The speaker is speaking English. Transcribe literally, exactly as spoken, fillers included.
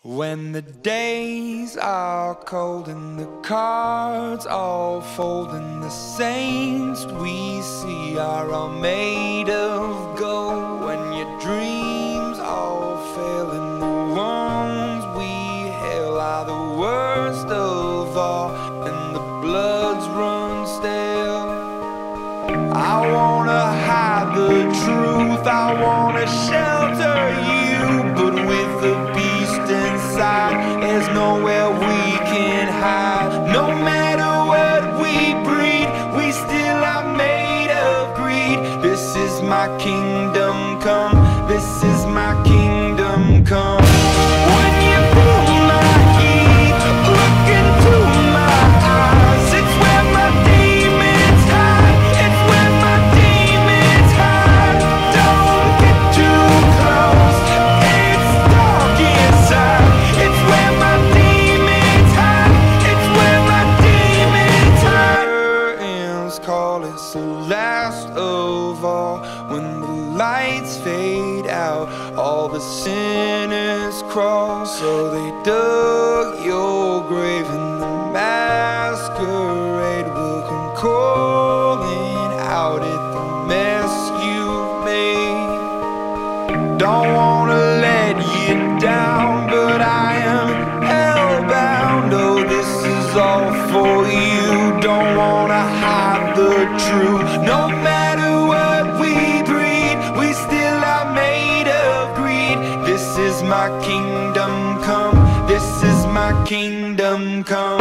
When the days are cold and the cards all fold and the saints we see are all made of gold, when your dreams all fail and the ones we hail are the worst of all and the bloods run stale, I wanna hide the truth, I wanna shelter you, but with the beast inside, there's nowhere we can hide. No matter what we breed, we still are made of greed. This is my kingdom come, this is my kingdom come. When you feel my heat, look into my eyes, it's where my demons hide, it's where my demons hide. Don't get too close, it's dark inside, it's where my demons hide, it's where my demons hide. Curtains call, it's the last of all. When the lights fade out, all the sinners crawl. So they dug your grave and the masquerade will come calling out at the mess you've made. Don't wanna let you down, but I am hellbound. Oh, this is all for you. Don't wanna hide the truth. No matter what we breed, we still are made of greed. This is my kingdom come, this is my kingdom come.